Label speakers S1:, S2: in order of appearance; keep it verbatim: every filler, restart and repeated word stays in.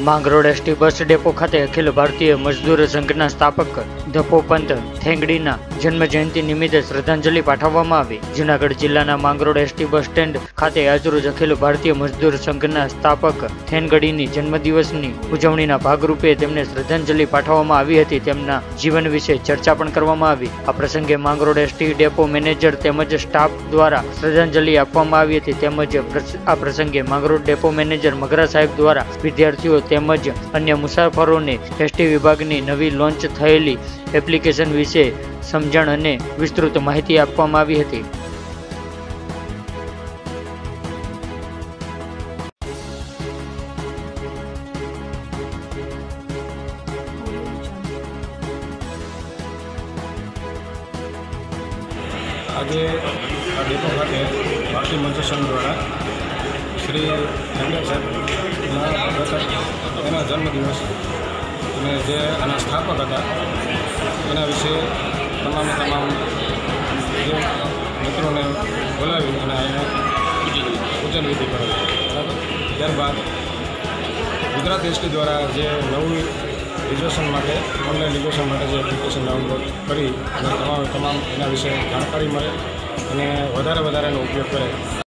S1: Mangrol ST bus depot ખાતે અખિલ ભારતીય મજદૂર સંઘના સ્થાપક દપોપંત થેંગડીના જન્મ જયંતિ નિમિત્તે શ્રદ્ધાંજલિ પાઠવવામાં આવી। જૂનાગઢ જિલ્લાના માંગરોળ એસટી બસ સ્ટેન્ડ ખાતે આજરોજ અખિલ ભારતીય મજદૂર સંઘના સ્થાપક થેંગડીની જન્મદિવસની ઉજવણીના ભાગરૂપે તેમને શ્રદ્ધાંજલિ પાઠવવામાં આવી હતી। તેમના જીવન વિશે ચર્ચા પણ કરવામાં આવી। આ પ્રસંગે માંગરોળ એસટી ડેપો મેનેજર તેમજ સ્ટાફ દ્વારા શ્રદ્ધાંજલિ આપવામાં આવી હતી। તેમજ આ પ્રસંગે માંગરોળ ડેપો મેનેજર મગરા સાહેબ દ્વારા વિદ્યાર્થીઓ તેમજ અન્ય મુસાફરોને એસટી વિભાગની નવી લોન્ચ થયેલી એપ્લિકેશન વિશે સમજણ અને વિસ્તૃત માહિતી આપવામાં આવી હતી।
S2: આજે આ ડેપો ખાતે ભારતીય મજદૂર સંઘ દ્વારા શ્રી થેંગડા સાહેબના એના જન્મદિવસ અને જે આના સ્થાપક હતા એના વિશે તમામે તમામ જે મિત્રોને બોલાવી અને એને પૂજન વિધિ કરાવી બરાબર। ત્યારબાદ ગુજરાત એસટી દ્વારા જે નવું રિઝર્વેશન માટે ઓનલાઈન રિઝર્વેશન માટે જે એપ્લિકેશન ડાઉનલોડ કરી અને તમામ તમામ એના વિશે જાણકારી મળે અને વધારે વધારે એનો ઉપયોગ કરે।